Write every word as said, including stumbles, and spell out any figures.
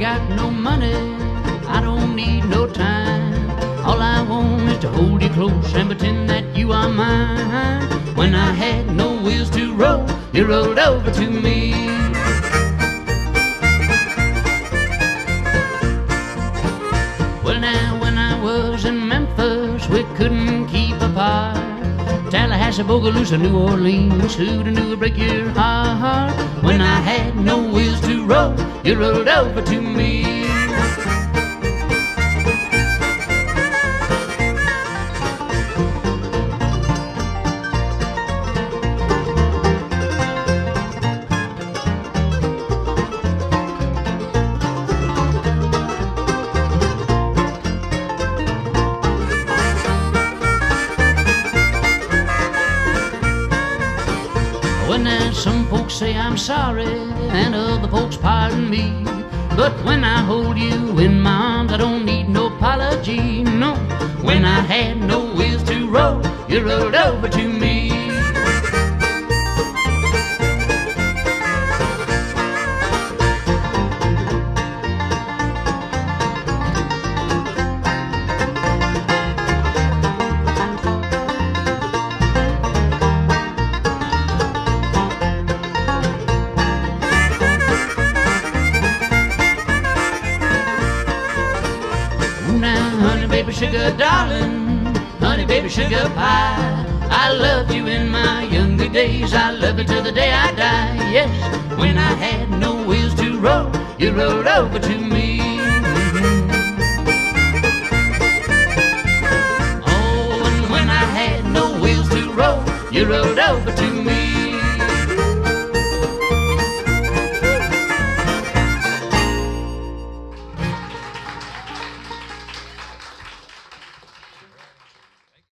got no money, I don't need no time. All I want is to hold you close and pretend that you are mine. When I had no wheels to roll, you rolled over to me. Well now, when I was in Memphis, we couldn't keep apart. Tallahassee, Bogalusa, New Orleans, who'd knew break your heart. When I had no wheels to roll, you rolled over to me. Well now, some folks say I'm sorry and other folks pardon me, but when I hold you in my arms I don't need no apology, no. When I had no wheels to roll, you rolled over to me. Honey, baby, sugar, darling, honey, baby, sugar pie. I loved you in my younger days, I love you till the day I die. Yes, when I had no wheels to roll, you rolled over to me. Oh, and when I had no wheels to roll, you rolled over to me.